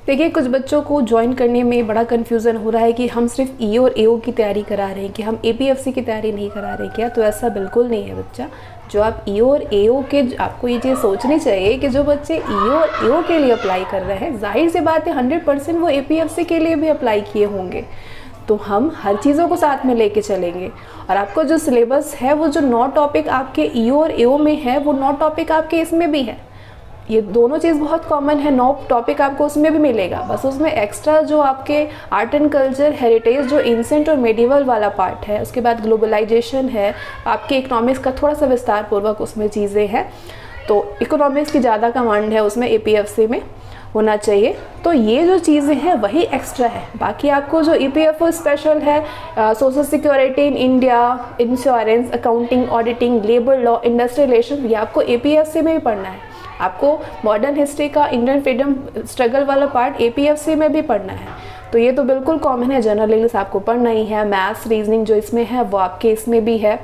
देखिए, कुछ बच्चों को ज्वाइन करने में बड़ा कन्फ्यूज़न हो रहा है कि हम सिर्फ ई और एओ की तैयारी करा रहे हैं, कि हम एपीएफसी की तैयारी नहीं करा रहे क्या। तो ऐसा बिल्कुल नहीं है बच्चा। जो आप ई और एओ के, आपको ये चीज़ सोचनी चाहिए कि जो बच्चे ई और एओ के लिए अप्लाई कर रहे हैं, जाहिर सी बात है 100% वो एपीएफसी के लिए भी अप्लाई किए होंगे। तो हम हर चीज़ों को साथ में लेके चलेंगे। और आपको जो सिलेबस है, वो जो 9 टॉपिक आपके ई और एओ में है, वो 9 टॉपिक आपके इसमें भी है। ये दोनों चीज़ बहुत कॉमन है, 9 टॉपिक आपको उसमें भी मिलेगा। बस उसमें एक्स्ट्रा जो आपके आर्ट एंड कल्चर, हेरिटेज, जो एंसेंट और मेडिवल वाला पार्ट है, उसके बाद ग्लोबलाइजेशन है, आपके इकोनॉमिक्स का थोड़ा सा विस्तार पूर्वक उसमें चीज़ें हैं। तो इकोनॉमिक्स की ज़्यादा कमांड है उसमें, एपीएफसी में होना चाहिए। तो ये जो चीज़ें हैं वही एक्स्ट्रा है। बाकी आपको जो ईपीएफओ स्पेशल है, social security in India, insurance, accounting, auditing, labour law, industrial relation, ये आपको एपीएफसी में भी पढ़ना है। आपको मॉडर्न हिस्ट्री का, इंडियन फ्रीडम स्ट्रगल वाला पार्ट एपीएफसी में भी पढ़ना है। तो ये तो बिल्कुल कॉमन है, जनरल इंग्लिश आपको पढ़ना ही है। मैथ्स, रीजनिंग जो इसमें है वो आपके इसमें भी है।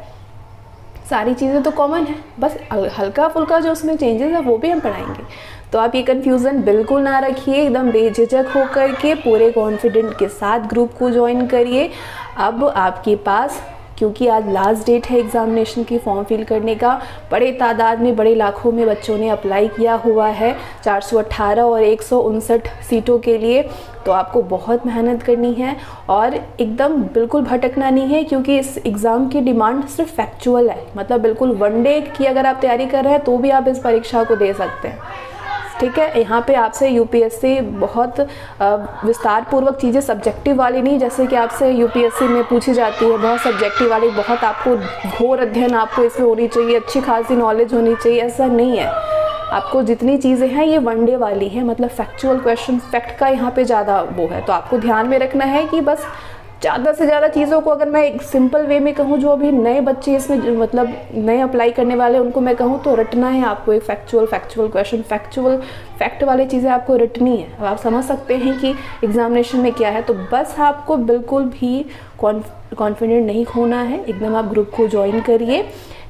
सारी चीज़ें तो कॉमन है, बस हल्का फुल्का जो उसमें चेंजेस है वो भी हम पढ़ाएंगे। तो आप ये कन्फ्यूज़न बिल्कुल ना रखिए, एकदम बेझिझक होकर के पूरे कॉन्फिडेंट के साथ ग्रुप को ज्वाइन करिए। अब आपके पास, क्योंकि आज लास्ट डेट है एग्ज़ामिनेशन की फॉर्म फिल करने का, बड़े तादाद में, बड़े लाखों में बच्चों ने अप्लाई किया हुआ है 418 और 159 सीटों के लिए। तो आपको बहुत मेहनत करनी है और एकदम बिल्कुल भटकना नहीं है, क्योंकि इस एग्ज़ाम की डिमांड सिर्फ फैक्चुअल है। मतलब बिल्कुल वनडे की अगर आप तैयारी कर रहे हैं तो भी आप इस परीक्षा को दे सकते हैं, ठीक है। यहाँ पे आपसे यूपीएससी बहुत विस्तार पूर्वक चीज़ें, सब्जेक्टिव वाली नहीं, जैसे कि आपसे यूपीएससी में पूछी जाती है, बहुत सब्जेक्टिव वाली, बहुत आपको घोर अध्ययन आपको इसमें होनी चाहिए, अच्छी खासी नॉलेज होनी चाहिए, ऐसा नहीं है। आपको जितनी चीज़ें हैं ये वनडे वाली हैं, मतलब फैक्चुअल क्वेश्चन, फैक्ट का यहाँ पे ज़्यादा वो है। तो आपको ध्यान में रखना है कि बस ज़्यादा से ज़्यादा चीज़ों को, अगर मैं एक सिंपल वे में कहूँ, जो अभी नए बच्चे इसमें मतलब नए अप्लाई करने वाले उनको मैं कहूँ तो रटना है आपको। एक फैक्चुअल क्वेश्चन, फैक्ट वाली चीज़ें आपको रटनी है। अब आप समझ सकते हैं कि एग्जामिनेशन में क्या है। तो बस आपको बिल्कुल भी कॉन्फिडेंट नहीं खोना है, एकदम आप ग्रुप को ज्वाइन करिए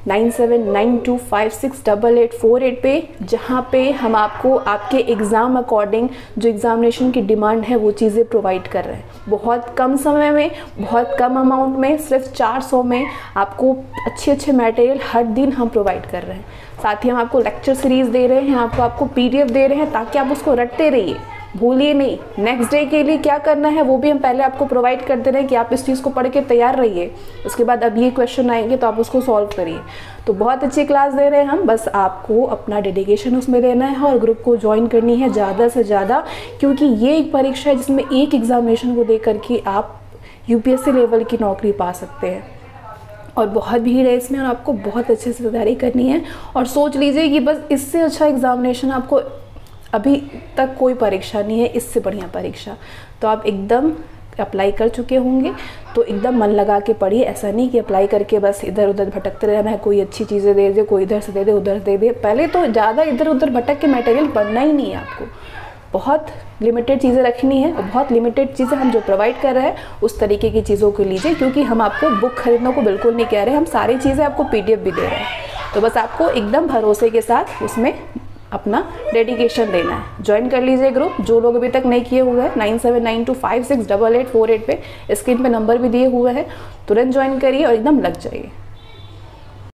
9792568848 पे, जहाँ पे हम आपको आपके एग्ज़ाम अकॉर्डिंग जो एग्ज़ामिनेशन की डिमांड है वो चीज़ें प्रोवाइड कर रहे हैं। बहुत कम समय में, बहुत कम अमाउंट में, सिर्फ 400 में आपको अच्छे मटेरियल हर दिन हम प्रोवाइड कर रहे हैं। साथ ही हम आपको लेक्चर सीरीज़ दे रहे हैं, आपको पीडीएफ दे रहे हैं, ताकि आप उसको रटते रहिए, भूलिए नहीं। नेक्स्ट डे के लिए क्या करना है वो भी हम पहले आपको प्रोवाइड कर दे रहे हैं कि आप इस चीज़ को पढ़ के तैयार रहिए। उसके बाद अब ये क्वेश्चन आएंगे तो आप उसको सॉल्व करिए। तो बहुत अच्छी क्लास दे रहे हैं हम, बस आपको अपना डेडिकेशन उसमें देना है और ग्रुप को ज्वाइन करनी है ज़्यादा से ज़्यादा, क्योंकि ये एक परीक्षा है जिसमें एक एग्जामिनेशन को दे करके आप यूपीएससी लेवल की नौकरी पा सकते हैं। और बहुत भीड़ है इसमें और आपको बहुत अच्छे से तैयारी करनी है। और सोच लीजिए कि बस इससे अच्छा एग्जामिनेशन आपको अभी तक कोई परीक्षा नहीं है, इससे बढ़िया परीक्षा। तो आप एकदम अप्लाई कर चुके होंगे तो एकदम मन लगा के पढ़िए। ऐसा नहीं कि अप्लाई करके बस इधर उधर भटकते रहना है, कोई अच्छी चीज़ें दे दे, कोई इधर से दे दे, उधर से दे दे। पहले तो ज़्यादा इधर उधर भटक के मटेरियल पढ़ना ही नहीं है आपको। बहुत लिमिटेड चीज़ें रखनी है और बहुत लिमिटेड चीज़ें हम जो प्रोवाइड कर रहे हैं उस तरीके की चीज़ों को लीजिए, क्योंकि हम आपको बुक खरीदने को बिल्कुल नहीं कह रहे, हम सारी चीज़ें आपको पीडीएफ भी दे रहे हैं। तो बस आपको एकदम भरोसे के साथ उसमें अपना डेडिकेशन देना है। ज्वाइन कर लीजिए ग्रुप, जो लोग अभी तक नहीं किए हुए हैं। 9792568848 पे स्क्रीन पे नंबर भी दिए हुए हैं, तुरंत ज्वाइन करिए और एकदम लग जाइए।